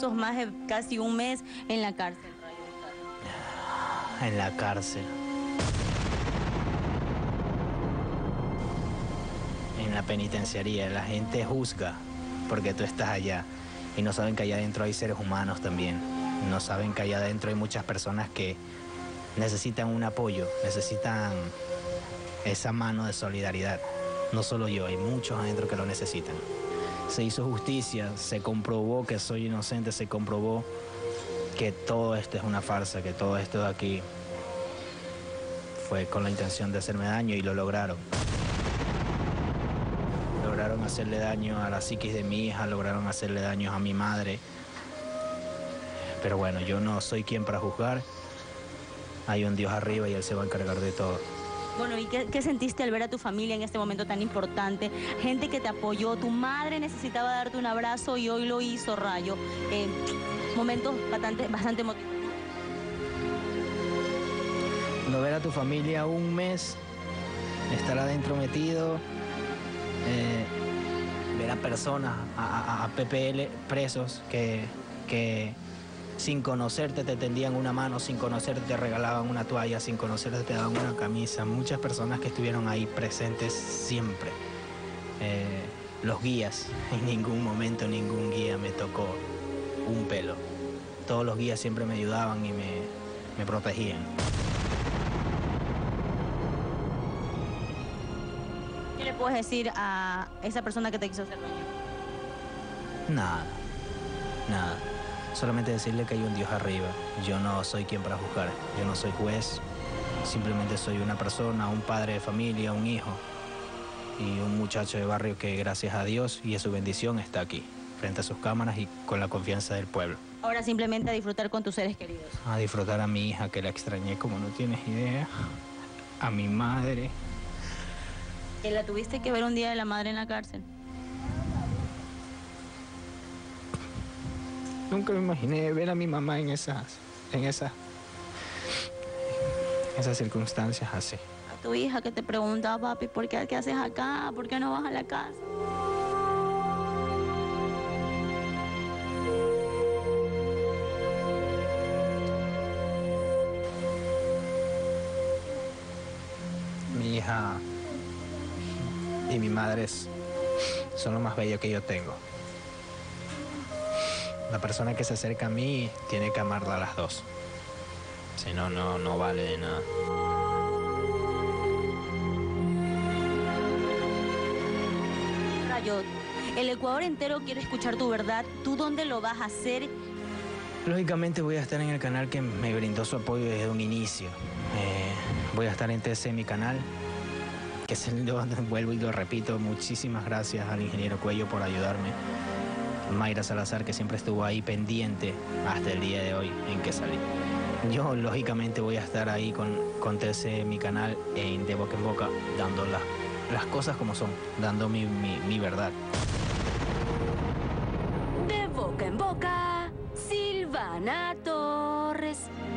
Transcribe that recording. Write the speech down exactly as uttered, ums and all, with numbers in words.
esos más de casi un mes en la cárcel, Rayo? En la cárcel. En la penitenciaría. La gente juzga porque tú estás allá. Y no saben que allá adentro hay seres humanos también. No saben que allá adentro hay muchas personas que necesitan un apoyo, necesitan esa mano de solidaridad. No solo yo, hay muchos adentro que lo necesitan. Se hizo justicia, se comprobó que soy inocente, se comprobó que todo esto es una farsa, que todo esto de aquí fue con la intención de hacerme daño y lo lograron. Lograron hacerle daño a la psiquis de mi hija, lograron hacerle daño a mi madre. Pero bueno, yo no soy quien para juzgar. Hay un Dios arriba y Él se va a encargar de todo. Bueno, ¿y qué, qué sentiste al ver a tu familia en este momento tan importante? Gente que te apoyó, tu madre necesitaba darte un abrazo y hoy lo hizo, Rayo. Eh, momentos bastante, bastante emotivos. No ver a tu familia un mes, estar adentro metido, eh, ver a personas, a, a, a P P L presos que, que sin conocerte te tendían una mano, sin conocerte te regalaban una toalla, sin conocerte te daban una camisa. Muchas personas que estuvieron ahí presentes siempre. Eh, los guías, en ningún momento ningún guía me tocó un pelo. Todos los guías siempre me ayudaban y me, me protegían. ¿Qué le puedes decir a esa persona que te quiso hacer daño? Nada, nada. Solamente decirle que hay un Dios arriba. Yo no soy quien para juzgar. Yo no soy juez. Simplemente soy una persona, un padre de familia, un hijo y un muchacho de barrio que gracias a Dios y a su bendición está aquí, frente a sus cámaras y con la confianza del pueblo. Ahora simplemente a disfrutar con tus seres queridos. A disfrutar a mi hija, que la extrañé como no tienes idea. A mi madre. ¿Que la tuviste que ver un día de la madre en la cárcel? Nunca me imaginé ver a mi mamá en esas, en esas, en esas circunstancias así. A tu hija que te preguntaba, papi, ¿por qué, qué haces acá? ¿Por qué no vas a la casa? Mi hija y mi madre son lo más bello que yo tengo. La persona que se acerca a mí tiene que amarla a las dos. Si no, no, no vale de nada. Rayo, el Ecuador entero quiere escuchar tu verdad. ¿Tú dónde lo vas a hacer? Lógicamente voy a estar en el canal que me brindó su apoyo desde un inicio. Eh, voy a estar en T C, mi canal, que es el, lo, vuelvo y lo repito, muchísimas gracias al ingeniero Cuello por ayudarme. Mayra Salazar, que siempre estuvo ahí pendiente hasta el día de hoy en que salí. Yo, lógicamente, voy a estar ahí con, con T C, mi canal, en De Boca en Boca, dando la, las cosas como son, dando mi, mi, mi verdad. De Boca en Boca, Silvana Torres.